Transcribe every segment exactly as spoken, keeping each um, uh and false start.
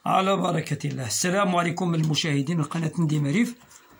على بركة الله. السلام عليكم المشاهدين القناة ندي مريف.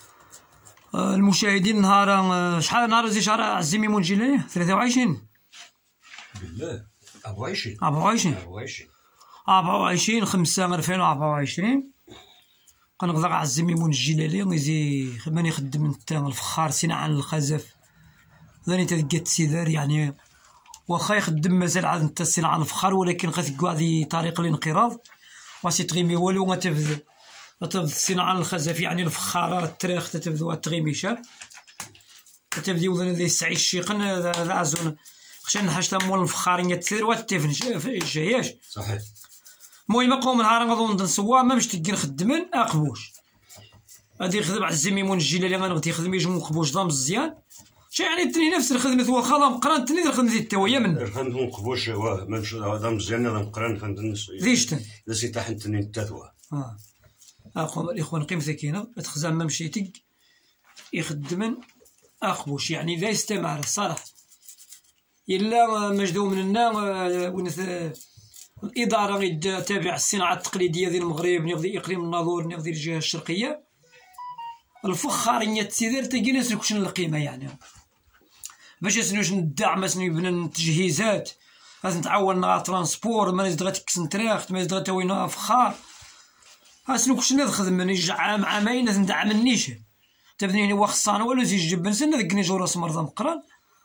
المشاهدين نهار شحال نهار زي شهر عزي ميمون جيلاني ثلاثة وعشرين بالله أربعة وعشرين أربعة وعشرين أربعة وعشرين خمسة ألفين وأربعة وعشرين كنغدا عزي ميمون الجلالي غيزي ماني خدم نتا الفخار سينا عن الخزف ثاني تلقات سيدار يعني واخا يخدم مازال عاد نتا سينا عن الفخار ولكن غتلقى هذه طريق الانقراض واسي تغيمي والو غتبذ غتبذ سينا عن الخزف يعني الفخار التريخ تتبذوها تغيميشا تتبذيو ذا ذي السعيد الشيقن هذا عزون خشان حاجة مول الفخارين تسير واتفن جاياش صحيح. المهم قوم نهار نظن نسوا ما باش تلقى نخدمن اقبوش غادي يخدم عزي ميمون الجلالي غادي يخدم يجمو قبوش ضام مزيان شي يعني تني نفس الخدمة واخا ضام قران تني الخدمة ديال التويه من الخدمة قبوش واه ما مش ضام مزيان ضام قران خدمة ليشتن لا سي تحت تني التثوا اه اخو الاخوان قيم سكينه تخزم ما مشيتك يخدمن اقبوش يعني لا يستمر الصراحه إلا مجدو مننا ونث الإدارة غيد تابع الصناعة التقليدية ديال المغرب نغذي إقليم الناظور نغذي الجهة الشرقية الفخارية تسيدر تلقينا سنكوشن القيمة يعني باش سنوش ندعم اسنو يبنى التجهيزات لازم تعاون مع ترانسبور ما نزيد غتكس نتراخت ما نزيد غتاوينا فخار اسنو كوش نخدم من يجي عام عامين لازم ندعم النيش تبنيني وخصان ولا زيج جبن سنة ذكني جو راس مرضى مقران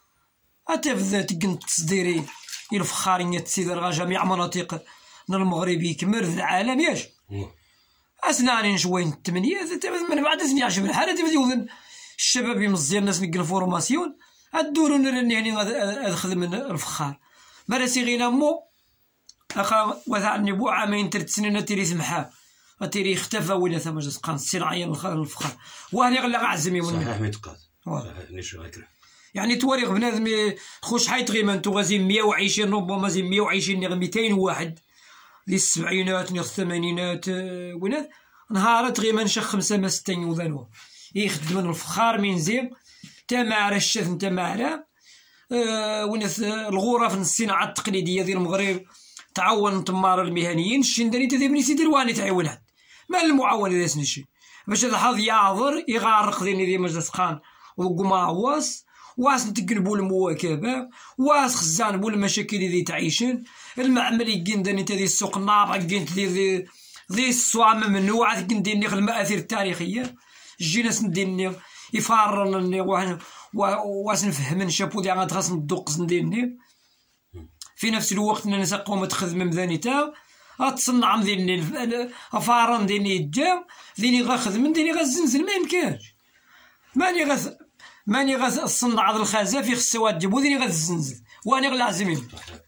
أتفذ تقن تصديري الفخارية تسيدر غا جميع مناطق المغرب يكمل في العالم ياش أسناني شوين الثمانية من بعد سني عشر الحالة تبدي وذن الشباب مزيان ناس نقل فورماسيون الدورو نرني يعني أخدم الفخار مراسي غينا مو أخا وثعني بو عامين تلت سنين تيري سمحا تيري اختفى ولا ثم جس قان الصناعية الفخار وهني غلا عزمي ون صحيح ميتقاد صحيح نيش غاكره يعني تواريخ بنادم خوش حيت غيما انتو غازي مية وعشرين ربما زي مية وعشرين نغ ميتين وواحد لي السبعينات نغ الثمانينات ونات نهارات غيما نشخ خمسة ما ستين وذانو يخدمن الفخار من زين تمارا الشاف نتمارا أه ونات الغرف الصناعة التقليدية ديال المغرب تعاون تمار المهنيين الشنداني تدبني سيدي الواني تعاونات ما المعاونة ديال سنشي باش هذا حظ يعذر يغارق ديني ديال مجلس خان وقماواس واس نتقلبوا المواكبه واس خزان بو المشاكل اللي تعيشن المعمل يقين داني تدي السوق النار قين ذي ذي الصوام ممنوعه قين ديني المآثر التاريخيه جينا نديني يفاررني واس نفهم نشابو دي غاد خاص ندوق نديني في نفس الوقت نسقوا ما تخدم مذانيتا اتصنع ديني افارن ديني جا ديني غاخدم ديني غازنزل ما يمكنش ماني غاث ماني غتصنع هذا الخزاف يخصها تجيبو ذيني غتزنزل واني غلازمين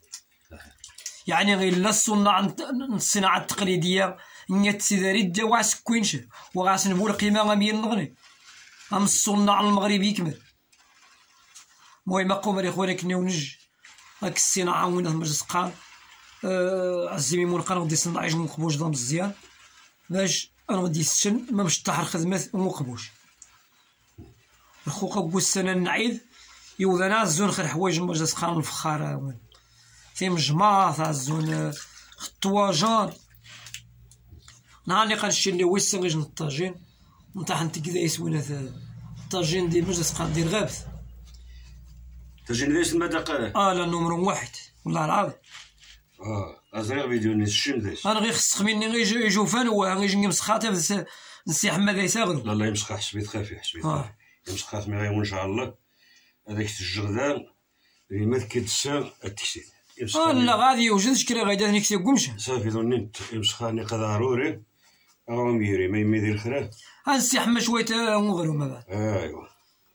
يعني غير لا الصناع الصناعه التقليديه نيت سيداري جا واس كوينش وغاس نبول قيمه غامين نغني ام الصناع المغربي يكمل المهم قوم الاخوان كني ونج هاك الصناعه وين مجلس قان أه عزي ميمون قان غادي يصنع يجمو قبوش ضام مزيان باش انا غادي يسشن ما باش طاح الخدمات ومقبوش الخوخة بوسنا النعيد يوذنا الزون خير حوايج مجلس خان الفخار في مجماط الزون خطواجان نهار قال اللي ويسن غير الطاجين نتاع نتكذا يسوينا الطاجين ديال مجلس خان ديال غابث طاجين ليش المدى قال اه لا نمرو واحد والله العظيم اه ازرق فيديو نسشم داش انا غير خص مني غير يجو فان غير يجي مسخاطه نسي حماد يساغلو لا لا يمسخ حسبيت خافي حسبيت خافي يمسخ خاتمي غير ان شاء الله هذاك الجردان اللي ما كيدسا التكسيد اه لا غادي يوجد شكرا غادا نكسي قمش صافي ظني يمسخاني قد ضروري راه ميري ما يميدير خرا ها السي حما شويه مغرو ما بعد ايوا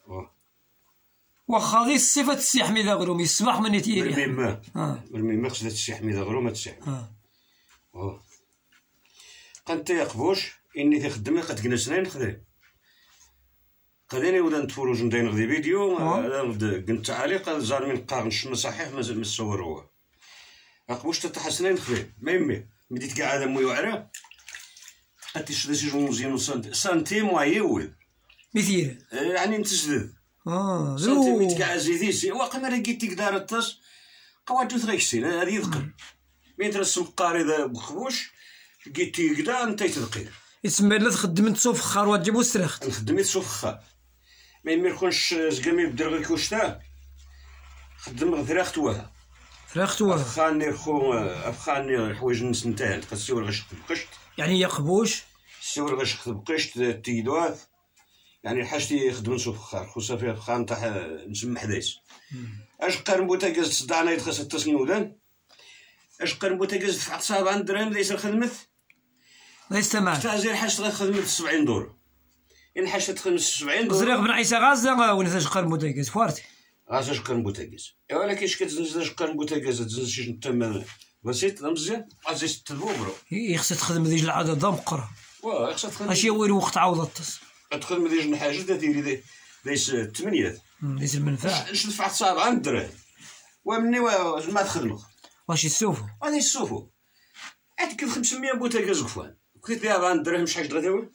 واخا غير الصفه السي حميد غروم يسمح من تيري بالميمه اه بالميمه خصها السي حميد غروم ما تسي اه اه قنت يا قبوش اني تخدم قد كنا سنين خدري قديني ودا نتفرج ندير نغدي فيديو قلت تعاليق زار من قارن شنو صحيح مازال ما الصور هو اقبوش تتحسنين نخدم ما يمي بديت كاع هذا مو يعرى قلت شي شي مزيان سنتيم ويود مثير يعني نتسدد اه سنتيم كاع زيديسي واقع ما لقيت تقدر الطاس قواتو ثريكسين هذه يذكر مين ترسم قاري ذا بخبوش قيتي كدا انت تدقير يسمى لا تخدم انت سوف خار وتجيبو السرخت نخدم سوف خا ما يمكنش زكامي بدر غير كوشتا خدم غير وها فراخت واه خاني خو افخاني حوايج الناس نتاع تقسيو غاش بقشت يعني يقبوش سيور غاش بقشت تيدوات يعني حاجتي يخدم سوف خار خوصا فيها خان تاع نسمح حدايس اش قرن بوتاكاز تصدعنا يتخص التصنيع ودان اش قرن بوتاكاز دفعت سبعة درهم ليس خدمت ليس تمام تاع زير حاجه خدمت سبعين دور ان حاجه تخدم سبعين دور زريق بن عيسى غازا ولا تاش قرن بوتاكاز فوارتي غاز اش قرن بوتاكاز ولكن اش كتزنز اش قرن بوتاكاز تزنز شي تما بسيط مزيان غازي تدبوبرو يخص تخدم ديج العدد مقرا واه خصها تخدم اش وين وقت عوضت تخدم ديج حاجه ديري دايس ثمانية ليس المنفعه اش دفعت سبعة درهم ومني ما تخدموا واش يسوفوا غادي يسوفوا عاد خمسمية بوتاكاز قفان كنت فيها أربعة درهم شحال غادي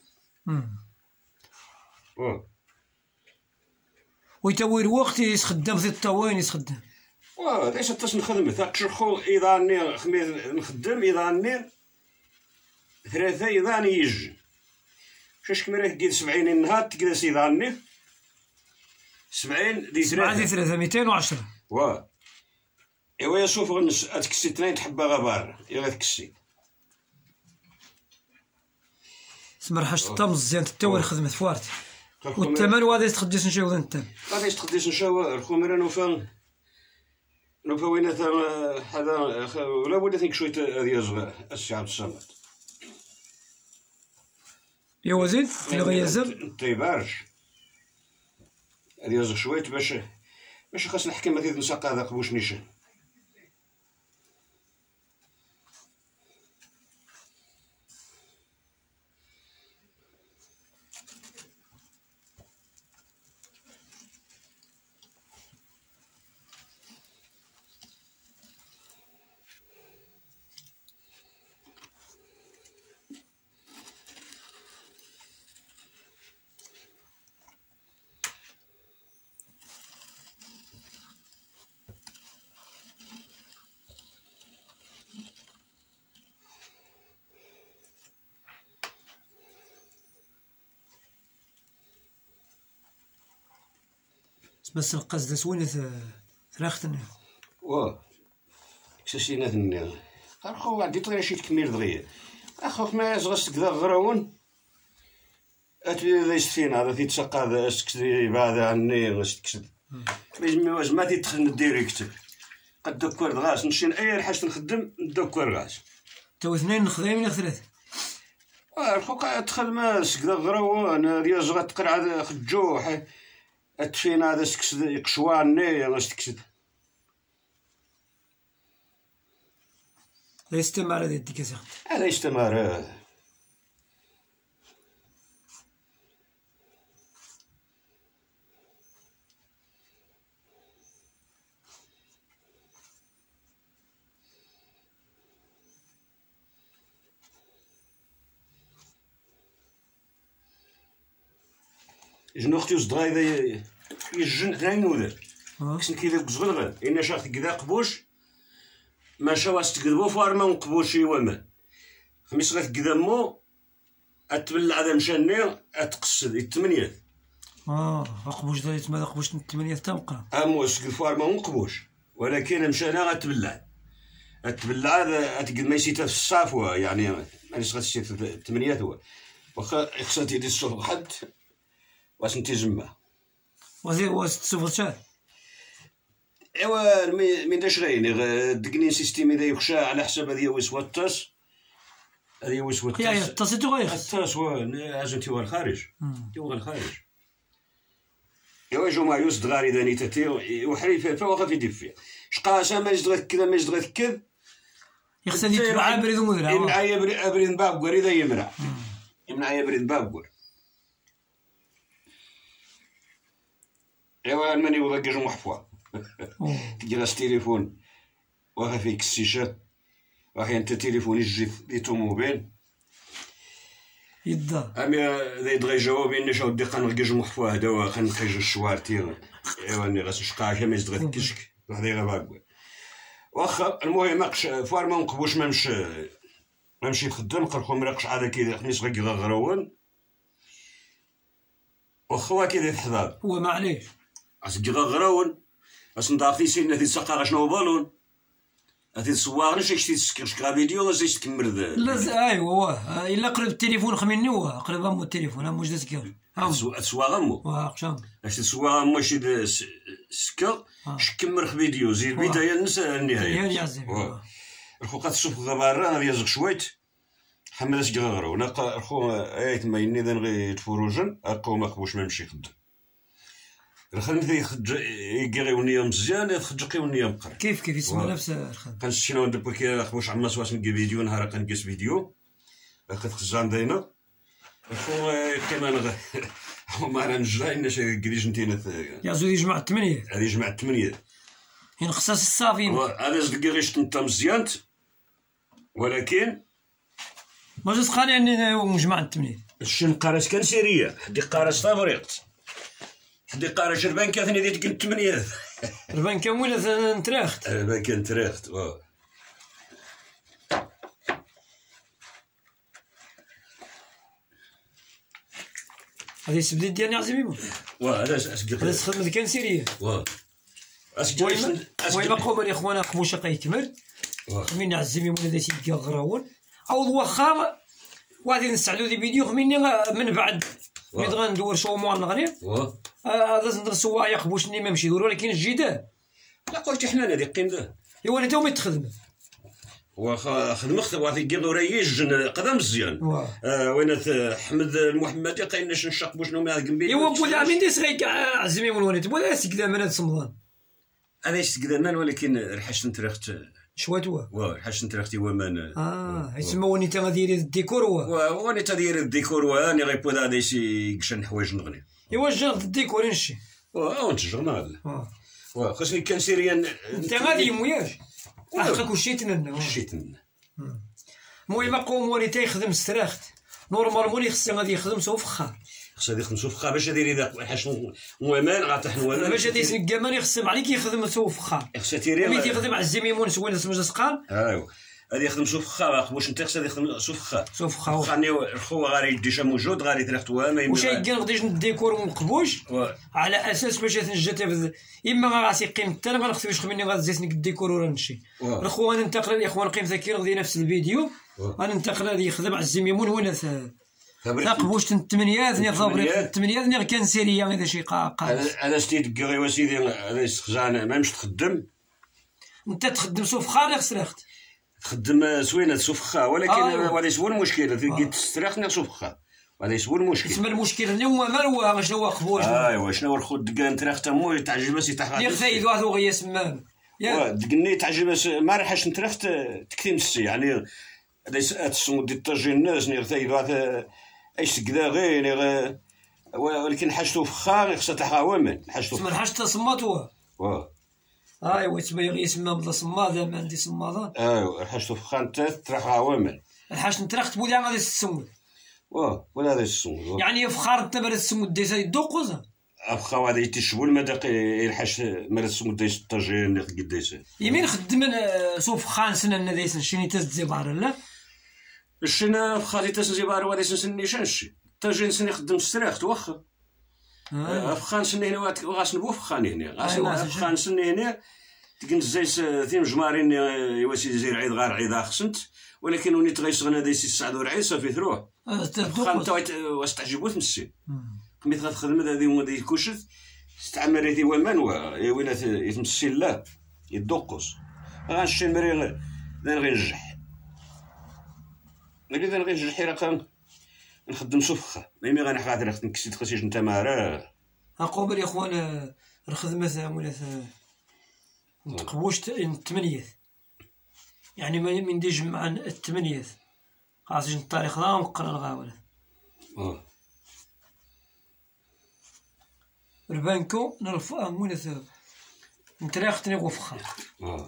واه ويتوير وقت يخدم في الطوين يخدم واه ليش تاش نخدم تاع تشرخو اذا ني خميس نخدم اذا ني ثلاثه اذا يج شاش كمراه كيد سبعين النهار تجلس اذا ني سبعين دي ثلاثة ثلاثة مئتين وعشرة واه ايوا يا شوف غنس اتكسي اثنين تحبها غبار يلا تكسي سمر حاجة الطم مزيان التوين خدمت فوارتي والثمن وغادي تخديش نشاو ذا الثمن غادي تخديش نشاو الخمره نوفا نوفا وين هذا ولا بد ثيك شويه هذه صغار الشعب الصمت يا وزيد اللي غيزر طيبارش هذه صغ شويه باش باش خاص نحكم هذه نساق هذا قبوش نيشان بس القصد سوين ثراختنا واه كساسينا ثنيا اخو عندي طريقه شي تكميل دغيا اخوك ما يزغس كذا غراون اتبي ليش فينا هذا تيتسقى هذا اسكتي بعد عني واش تكسد لازم واش ما تيتخن ديريكت قد دكر غاس نمشي اي حاجه نخدم ندكر غاس تو اثنين نخدم ولا ثلاثه اخوك ادخل ما كذا غراون رياض غتقرع هذا خجوح اتفينا هذا سكسد يقشواني واش تكسد لا يستمر هذا يديك يا هذا يستمر جنو اختي وصدغا اذا يجن ثاني ودر كسن كيدا كزغلغل إنا شاخت كذا قبوش ما شاواس تقدبو فارما ونقبوش يوامان خميس غتقدمو اتبلع هذا مشاني اتقصد الثمانية اه قبوش دا يتما قبوش الثمانية تنقرا امو سكل فارما ونقبوش ولكن مشانا غتبلع اتبلع هذا اتقد ما يسيتا في الصافوة يعني مانيش غتسيت في الثمانية هو واخا خصها تيدي الصوف حد واش انتي جمع وزير واش تصوف شاد ايوا من داش غايني دقني سيستيم اذا يخشى على حساب هذه ويسوا الطاس هذه ويسوا الطاس يا الطاسيتو غيخس الطاس هو اجنتي هو الخارج هو الخارج ايوا جو ما يوس دغاري داني تاتي وحريف فوق في ديفيا شقاسه ما يجدغ كذا ما يجدغ كذا يخصني يتبع بريد مدرع يمنع بريد باب غير اذا يمنع يمنع بريد باب غير ايوا ماني ولا كاج محفوظ تجلس تليفون واخا فيك السيشات واخا انت تليفون يجي لي طوموبيل يدا امي ذا يدغي جوابي اني شاو دي قنغ كاج محفوظ هذا واخا نخرج الشوارتي ايوا اني غاس شقاشه ما يزدغ الكشك وحدي غير باكو واخا المهم ناقش فوار ما نقبوش ما مش نمشي نخدم قرخو مراقش على كي خميس غير غراون وخوا كي تحضر هو معليش اسكي غراون اس ندافي سينا في سقا شنو بالون هذه صوار نش شتي تسكرش كا فيديو زيد تكمل لا ايوا واه الا قرب التليفون خميني واه قرب امو التليفون امو جدا سكر سوا امو واه قشام اش سوا امو شي سكر شكمل فيديو زي البدايه نسى النهايه يا يعزم الخو تشوف غبار انا يزق شويت حمد اش غيرو انا الخو ايت ما يني غير تفروجن اقو ما خبوش ما نمشي خدام الخدمة يخرج يقريوني مزيان يخرجوني مقر كيف كيف يسمى نفس الخدمة كنشتينا ندبر كي خبوش عما سواس نلقى فيديو نهار كنقيس فيديو اخذ خزان داينا الخو كمان ما راه نجرا ناش كريج نتينا يا زود يجمع الثمانية هذه يجمع الثمانية هين خصاص الصافي هذا زدقي غيش نتا مزيان ولكن ما جات قاني اني نجمع الثمانية الشن قارس كان سيرية حدي قارس تفريقت حدي قارس ربان كاثني ديال ديك الثمانية ربان كان وين نتراخت ربان كان تراخت واه هذه السبديل ديالنا عزيمي واه هذا اسكي هذا الخدمة كان سيرية واه اسكي ويما قوم يا خونا خموش قيكمل خمينا عزيمي ولا دايسي ديال غراون او واخا وغادي نستعدو دي فيديو خميني من بعد ملي غندور شو مو نغني واه هذا ندرسوا يا خبوشني ما مشي يدوروا ولكن الجدال لا قلت حنا هذيك قيمته ايوا انت وين تخدم واخا خدم خدم واحد يقدر ريج قدم مزيان آه وين حمد المحمدي قايلناش نشقبوا شنو ما جنبي ايوا بولا من ديس غير عزمي والوالد بولا سكدا من هذا صمدان هذا سكدا من ولكن رحش نترخت شوات هو واه رحش نترختي هو من اه يسمى وني تا ديال الديكور هو وني تا ديال الديكور واني غيبود هذا شي كشن حوايج نغني ايوا جرد الديكور نشي واه وانت جرنال واه خاصني كان سيريان انت غادي يموياش حقك وشي تننا شي تننا المهم قوم ولي تيخدم استراخت نورمالمون اللي خصو غادي يخدم سوف فخار خصو غادي يخدم سوف فخار باش دير اذا حاش موامان غاطيح نوامان باش هادي سنكامان يخصم عليك يخدم سوف فخار خصو تيري ملي تيخدم على الزميمون سوين سمجه سقال ايوا غادي يخدم سوف فخار واش انت خصو غادي يخدم سوف فخار سوف فخار خاني الخو غادي يدي شا موجود غادي تريخت واما واش كان غادي الديكور ونقبوش على اساس باش تنجا اما غاسي قيمه حتى انا غنخص باش مني غادي نك الديكور ولا نمشي الخو انا ننتقل الاخوان قيمه كي غادي نفس الفيديو انا ننتقل غادي يخدم على الزميمون وين تقبوش الثمانيات ني فابريك الثمانيات ني كان سيريا هذا شي قاقا انا ستيت كغي وسيدي هذا يستخزان ما مش تخدم انت تخدم سوف خار خسرخت تخدم سوينه سوف خا ولكن هذا هو المشكل تلقيت تستريح ني سوف خا هذا هو المشكل اسم المشكل هو ما هو شنو هو قبول ايوا شنو هو الخو دكان تريخ تمو يتعجب سي تحت يا خايد واحد وغيا سمان يا دقني تعجب ما راحش نتريخ تكتيم السي يعني هذا السمود ديال الطاجين الناس ني خايد واحد ايش كذا غير ولكن حاجته فخار خصها تحاومن حاجته اسم حاجته صمات هو واه ايوا تبغي يسمى بلا صماده ما عندي صماده ايوا حاجته فخار انت تريح عوامل الحاج نترخت بولا غادي السمود واه ولا هذا السمود يعني فخار انت مرات السمود ديسا يدوقوزا ابخا هذا يتشبو المذاق يلحش مرات السمود ديس الطاجين قديس يمين خدم سوف خان سنه ديس شني تزبار لا الشنا فخالي تسزيبار وادي سنسني شنشي طاجين سني خدم استراخت واخا فخان سني هنا وغاس نبو فخان هنا غاس فخان سني هنا تكنزيس ثيم جمارين يواسي زير عيد غار عيد اخسنت ولكن وني تغيس غنا ديسي السعد ورعيد صافي تروح فخان تا واش تعجبو تمسي ملي تخدم هذه هو ديال كوشت استعمل هذه ومان وين يتمسي لا يدقص غنشي مري غنجح ملي غنجح راه نخدم سفخه ميمي غنحقا راه نكسي تخسيش نتا ما راه اقوبل يا اخوان الخدمه ولا نتقبوش الثمانيات يعني ما من ديج مع الثمانيات خاص الطريق لا نقرا الغاوله اه البانكو نرفع مولا نتراختني غفخه اه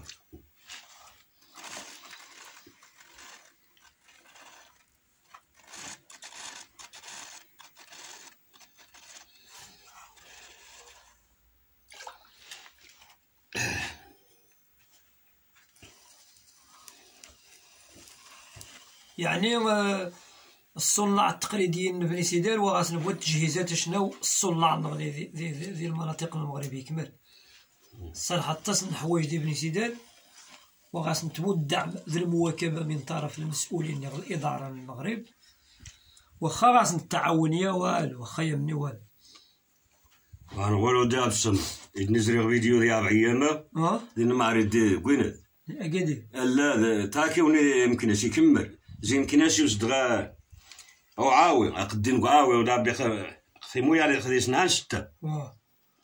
يعني آه، الصناع التقليديين بني سيدال وغاسنبوا التجهيزات شنو الصناع النغلي ذي ذي ذي المناطق المغربية كمل صراحة تصن حوايج دي بني سيدال وغاسنتبوا الدعم ذي المواكبة من طرف المسؤولين ديال الإدارة من المغرب واخا غاسن التعاونية والو واخا يمني والو غنقولو دابا السن نزري فيديو ديال عيامة اه لأن ما عرفت كوينات أكيد لا تاكي وني يمكنش يكمل زين يمكنش يوسد غا أو عاوي قدين عاوي ودا بخ خيمو يعني خديس نهار ستة اه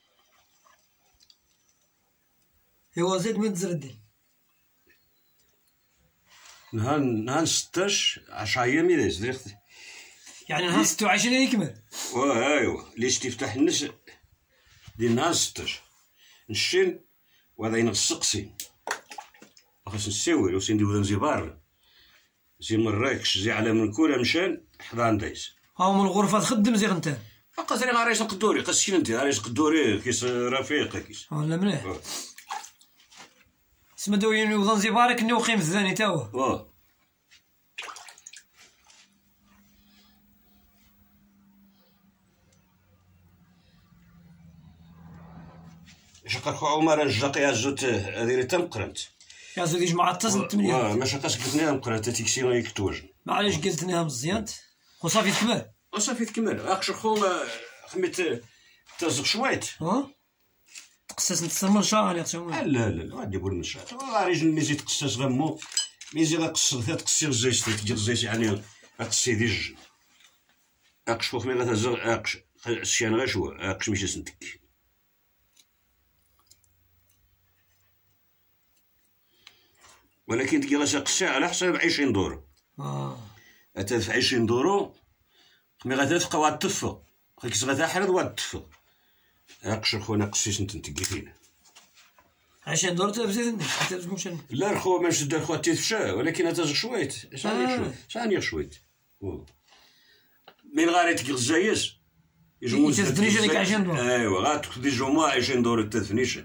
إيوا زيد من تزردي نهار نهار ستاش عشرة أيام يداز دريختي يعني نهار ستة وعشرين يكمل واه ايوا ليش تفتح النس ديال نهار ستاش نشين وهذا ينغ قسين خاص نساوي وسي نديرو نزيبار زي مراكش زي على من كولا مشان حضان دايس ها من الغرفة تخدم زي انت فقط راه رئيس القدوري قسكين انت رئيس القدوري كيس رفيق كيس ولا مليح سما دوين وظن زيبارك انه قيم الثاني تا هو واه شقر خو عمر الجاقي عزوت هذه تنقرنت يا زودي جماعة تصل تمنية واه ما شقاش قلتناها مقرنت تيكسي ما يكتوج معليش قلتنيها مزيان وصافي تكمل وصافي تكمل اخشر خو خميت تزق شويت ها تقصص نتسمى شهر يا اختي لا لا لا غادي نقول من شهر راه ميزي تقصص غمو ميزي لا قصر تقصي الزيت تجي الزيت يعني تقصي ديج اقش فوق مي غتهز اقش الشيان غير شو اقش ماشي سنتك ولكن تجي لا قصي على حساب عشرين دورو اه أتا في عشرين دورو مي غتبقى واحد الطفة خاكس غتحرد واحد الطفة اقشر خونا قسيس انت نتقي فينا عشان دورت بزيدني حتى تمشي لا الخو ماشي دار خو تيفشا ولكن هذا شويت شاني شويت شاني شويت من غاريتك الزايس يجوز تدريج لك عشرين دور ايوا غاتاخذ جوما عشرين دور التدفنيشه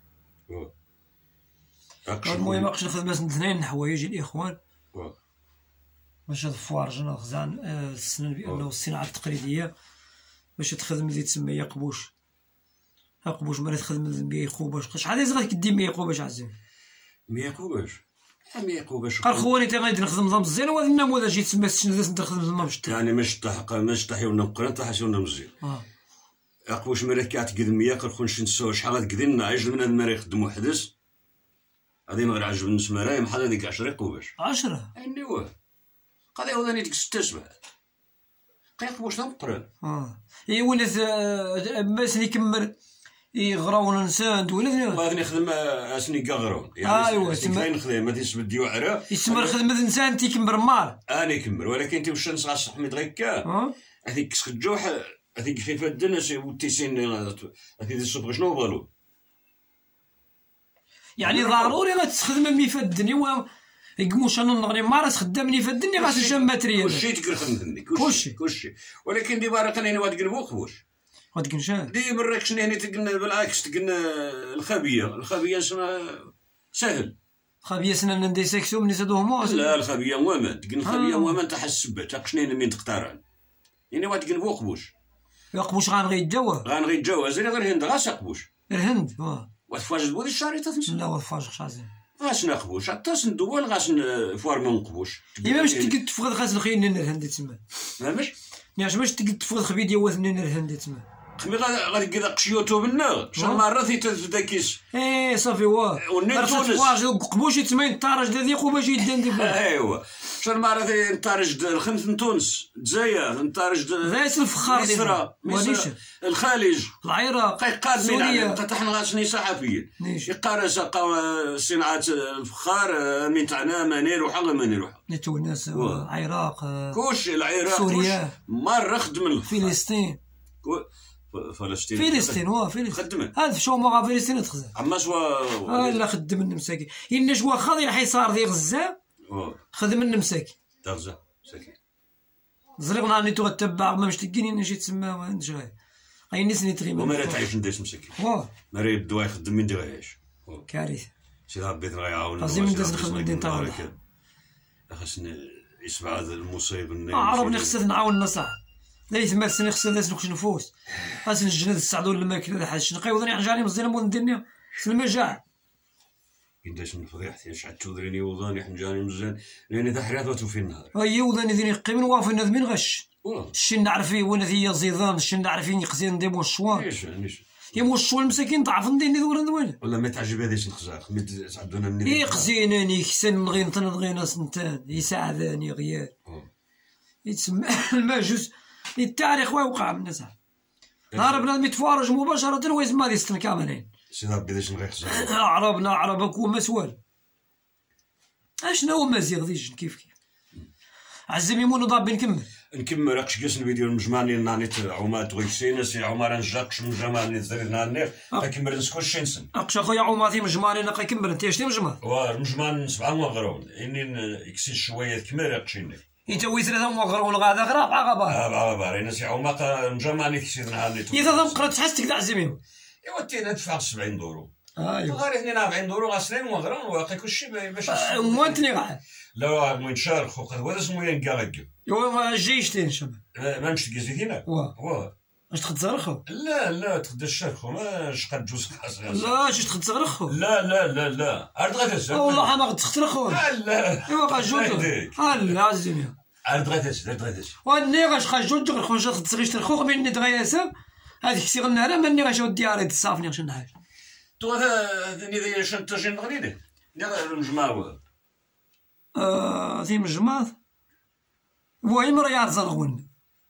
المهم اقش الخدمه اثنين حوايج الاخوان باش تفوارجنا غزان السنه بانه الصناعه التقليديه باش تخدم اللي تسمى يقبوش قبوش مرات تخدم مية قوباش شحال هذا غادي مية قوباش عزيز مية قوباش مية قوباش قال خواني تا غادي نخدم نظام مزيان وهذا النموذج يتسمى السندس نخدم نظام مشطح يعني مش طاح مش طاح ولا نقرا طاح شي ولا مزيان اه قبوش مرات كتقد مية قال خو نشي نساو شحال غتقدنا عجل من هاد المرا يخدمو حدث غادي نغير عجب الناس مرايا بحال هذيك عشرة قوباش عشرة ايوا قضي هو ديك ستة سبعة قيق واش نقرا اه اي ولات باش نكمل يغراون نساند ولا غادي نخدم اسني كاغرون يعني ايوا تما نخدم ما تيسبد ديو عرا يسمى الخدمه انسان تيكمل مار انا يكمل ولكن انت واش نصغى صحمي غيكا اه هذيك سخجوح هذيك خفيفه الدنس وتيسين هذيك الصبغ شنو بغالو يعني ضروري غتخدم مي فدني و يقموش انا نغني مارس خدامني فدني غاس شام ماتريال كلشي تقدر خدمني كلشي كلشي ولكن دي بارك انا واد قلبو خوش واد كنشان دي مراكش هنا تقلنا بالعكس تقلنا الخبيه الخبيه اسمها سهل خبيه سنان ندي سيكسيو من يزادوهم لا الخبيه ومان تقلنا الخبيه ومان تاع السبه تاع شنين من تقطاران يعني واد قلبو خوش يقبوش غنغي يتجوا غنغي يتجوا زين غير الهند غاس يقبوش الهند واه وتفاجد بودي الشاريطه تمشي لا وفاجق شازين غاس نقبوش حتى ندول غاس فوار ما نقبوش يما باش تقد تفقد غاس الخيل نين الهند تسمى فهمتش يعني باش تقد تفقد خبي ديال وثنين الهند تسمى خمي غادي كذا قشيوتو بالنا شحال مره تيتبدا كيس ايه صافي واه ونين تونس قبوش يتسمى يطارج ديق باش يدان ديك ايوا شحال مره تنطارج الخمس من تونس الجزائر تنطارج ذات الفخار مصر الخليج العراق سوريا فتحنا غاسني صحفيين يقارن صناعه الفخار من تاعنا منير وحق منير وحق تونس العراق كلشي العراق سوريا مره خدم فلسطين فلسطين فلسطين واه فلسطين خدمه هذا شو ما فلسطين تخزن اما شوا هذا خدم النمساكي إن شوا خاضي الحصار ديال غزه خدم النمساكي تاع غزه ساكن زرقنا ني تو تبع ما مش تلقيني نجي تسمى ما عندش غير اي نسني تريم وما تعيش ندير مسكين واه ما يبدو يخدم من دوايش كارثه سي ربي يعاون لازم ندير نخدم ندير طاوله خاصني يسمع هذا المصيب. عربني خصنا نعاون صح. لا يتمثلني خصنا ناس نكش نفوس. خاص نجند السعدو الماكله هذا حاجه شنقي وضني عجاني مزيان مول نديرني سلمى جاع. كيداش من فضيحتي شحال تودريني وضاني حنجاني مزيان لاني ذا حريات وتو في النهار. هي وضاني ذيني قيمن وافي نادمين غش. والله. الشي نعرفيه وين هي زيدان الشي نعرفين يقزين نديمو الشوان. ليش ليش؟ يا مو الشوان مساكين ضعف نديني ذور ندوين. ولا ما تعجب هذيش الخزاق ما تعدونا مني. يقزينني كسن نغي نغينا سنتان يساعدني غير. يتسمى الماجوس التاريخ وقع من الناس. نهار بنادم يتفارج مباشرة ويسمى هذه ستن كاملين. سي ربي داش نغي خزاق. عربنا عربك وما سوال. اشنا هو مزيغ ديجن كيف كيف. عزمي مونو ضاب نكمل. نكمل راكش كيس الفيديو المجمعني نانيت عمات غيكسين سي عمر نجاكش مجمعني زرنا النير كيكمل نسكو شينسن. اقش اخويا عماتي مجمعني نقا كمل انت شنو مجمع؟ وا المجمع سبعة مغرون اني يكسي شويه كمل راكشيني. انت وي ثلاثة مغرون غادا غراب عقبه. اه بابا انا سي عمات مجمعني كسير نهانيت. اذا ضم قرات حسك عزمي. ايوا تي ندفع سبعين دورو. ايوا. غير اثنين أربعين دورو غاسلين مغرون واقي كلشي باش. موانتني غا. لا وين شارخ وقد ولا اسمو ينقاق. ايوا ما جيش تين شباب. ما مشت كيزيتينا. واه. واه. واش تخزرخو؟ لا لا تخد الشرخو ما شقد جوز خاص. لا اش تخزرخو؟ لا لا لا لا عرض غتس. والله ما غتخترخو. لا. ايوا غاجوج. لا عزمي. عرض غتس عرض غتس. واني غاش خاجوج غنخرج تغيش ترخو من دغياسه هذيك سي غنهار ماني غاشو دياري تصافني شنو حاجه. تو هذا ني شنو تجي نغنيني. يلا المجمع. اه في مجمع. المهم راه يعرزرغون.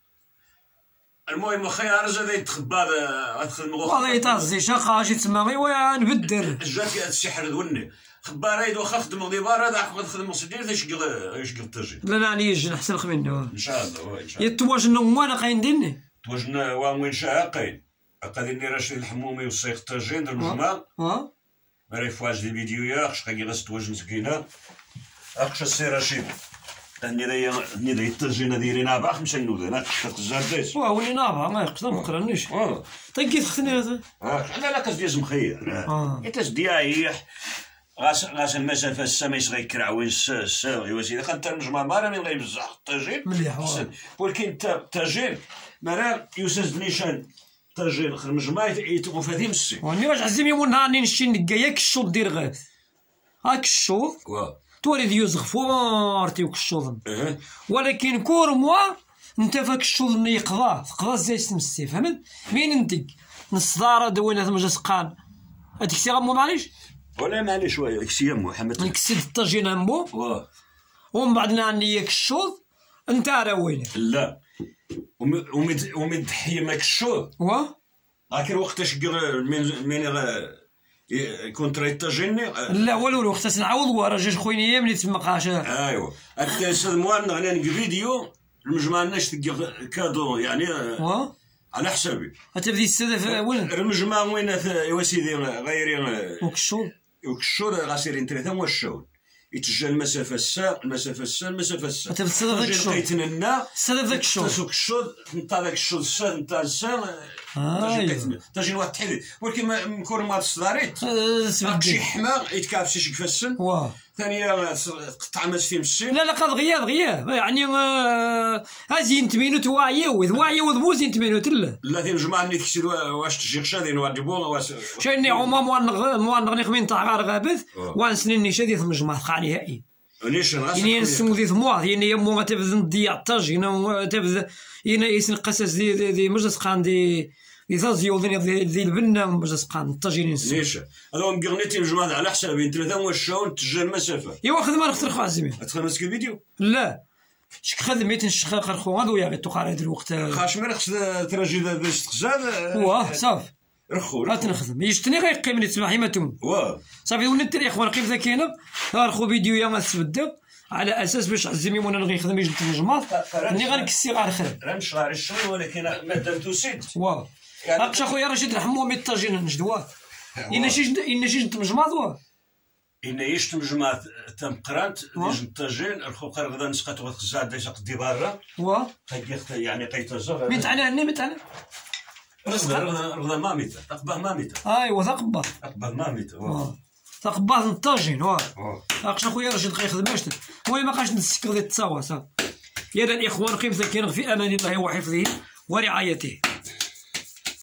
المهم خيار زاد يتخبى غتخدم غوخ. والله يطازي شقا جي تما غير نبدل. جات السحر دوني. خبار هيد واخا خدمو ديبار هذا غنخدمو سدير يشقل يشقل الترجي. لا لا نيجي نحسن منه. ان شاء الله ان شاء الله. يتواجنا وانا قاينديني. تواجنا وين شاقين. قاديني راشد الحمومي والسيخ الترجين در المجمع. اه. مري فواج دي فيديو يا خش قاقي غاس تواجن سكينه. اخش السي رشيد. اني دايا اني دايا الترجينه دايرينها باخ مشى نوض انا خشت الزرديس. واه ولي نابع ما يقدر ما قرانيش. اه. طيب ختني هذا. اه انا لا كاس مخير. اه. كاس ديايح. غاس غاس المسافه السما يصغي كرع وين الس ايوا سيدي خا المجمع مارا من غير بزاف الترجين. مليح. ولكن الترجين مرا يوسز نيشان الترجين المجمع يتوقف هذه مسي. واني واش عزيمي مون هاني نشي نكاياك الشوط دير غاث. هاك الشوط. واه. توري ديوز غفوارتي وكشوضن. اه. ولكن كور موا انت فاك الشوضن يقضى تقضى زي تمسي فهمت مين انتك نص دار دوينا ثم جا سقان هاديك السي غمو معليش ولا معليش شويه كسي محمد نكسد الطاجين امبو واه ومن بعد نعنيك الشوض انت راه وين لا ومد ومد تحيي ماك الشوض واه لكن وقتاش من من كونترا الطاجين لا والو والو خصنا نعاود ورا جوج خوينيا ملي تما قاشا ايوا حتى سلموان غنى فيديو المجمع ناش كادو يعني واه على حسابي تبدي السدف وين المجمع وين يا سيدي غيرين وكشوض وكشوض غاسيرين ثلاثه والشوط يتجا المسافه الساعه المسافه الساعه المسافه الساعه انت بتصدق ذاك الشوط قيتنا صدق ذاك الشوط تسوق الشوط نتا ذاك الشوط الساعه نتا الساعه ايوا تجي واحد التحديد ولكن مكور ما تصداريت شي حمار يتكافس شي كفسن واه ثانيه قطع مسفي مسين لا لا قد غياب غياب يعني هازين تمينوت واعيوذ واعيوذ بوزين تمينوت لا لا ثين جماعه اللي تكسر واش تجي غشادي نوادي بو واش شاني عمام موان موان نخمين تاع غار غابث وان سنين شادي ثم جماعه قاع نهائي ليش يعني نسمو ذي ثموات يعني يمو تبذ نضيع الطاج هنا تبذ هنا يسن قصص دي دي, دي مجلس قان دي يثازيو ذي ذي البنه مجلس قان الطاجين نسمو ليش هذا مقرنيتي الجماعه على حسابي ثلاثه والشاون تجا المسافه ايوا خدمه نختار خو عزمي تدخل مسك الفيديو لا شك خدمت نشخ خرخو هذا يا غير تقارا هذا الوقت خاش من خص تراجي باش تخزاد واه صافي رخو لا تنخدم يشتني غيقيم لي تسمح ما تم واه صافي ولد التاريخ اخوان قيم ذا كاينه غنخو فيديو يا ما تبدا على اساس باش عزمي وانا نغي نخدم يجي الترجمات اني غنكسي غير خير راه مش غير الشغل ولكن مادام تسيد واه هاك اخويا رشيد الحمومي الطاجين نجدوا ان شي ان شي تمجمات واه ان يشت مجمع تم قرانت ديج الطاجين الخو قرا غدا نسقط وتخزاد ديش قدي برا واه قيقت يعني قيت زغ ميت على هني ميت على رغدا رغدا ماميتا اقبا ماميتا ايوا ثقبه اقبا ماميتا واه تقباط الطاجين واه اه اقش اخويا رشد خي خدماش المهم ما بقاش نسكر ديال التصاوى صافي. يا الإخوان قيم ذاكرين في أمان الله وحفظه ورعايته.